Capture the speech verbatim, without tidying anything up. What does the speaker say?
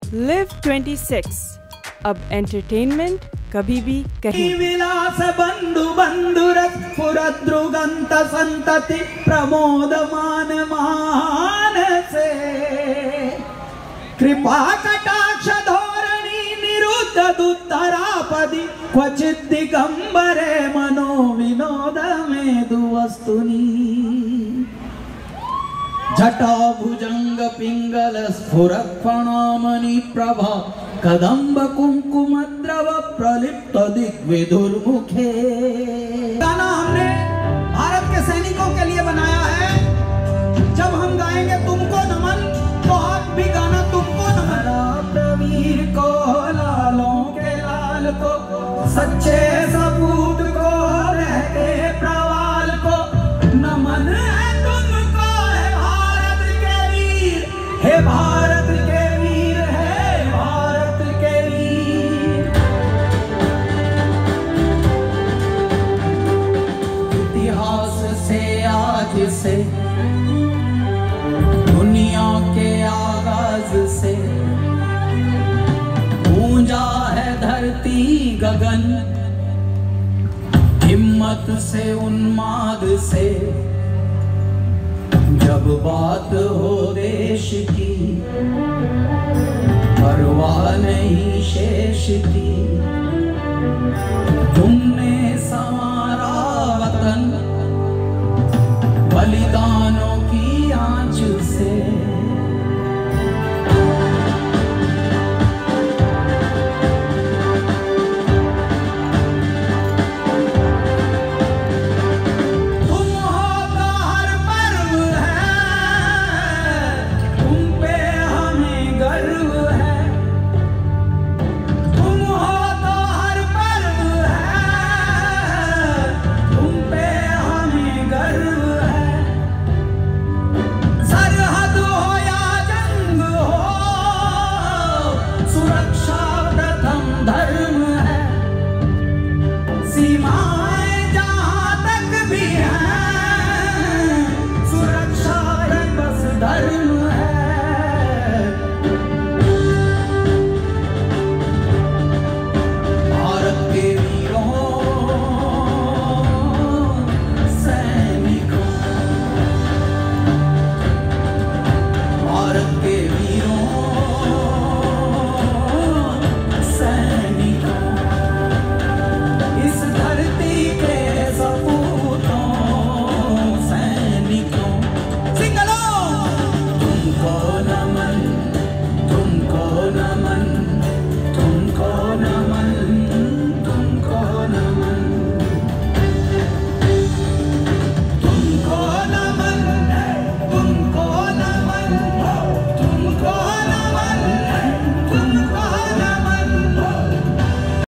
Live छब्बीस, अब entertainment कभी भी कहीं। विलास बंधु बंधुरस पुरद्रुगंत संतति प्रमोदमान मानसे कृपा कटाक्ष धोरणी निरुद्ध दुत्तरापदि क्वचित् दिगंबरे मनो विनोद मेदुवस्तुनि जटा भुजंग पिंगल स्फुरत् फणामणि प्रभा कदम्ब कुंकुम द्रव प्रलिप्त दिग्विधुर्मुखे। गाना हमने भारत के सैनिकों के लिए बनाया है। जब हम गाएंगे तुमको नमन तो आप भी गाना तुमको नमन। प्रवीर को लालों के लाल को सच्चे सपूत को रहते प्रवाल को नमन है तुमको है भारत के वीर, हे भारत के वीर, है भारत के वीर। इतिहास से आज से दुनिया के आगाज से गूंजा है धरती गगन, हिम्मत से उन्माद से जब बात हो देश की परवाह नहीं शेष की। तुम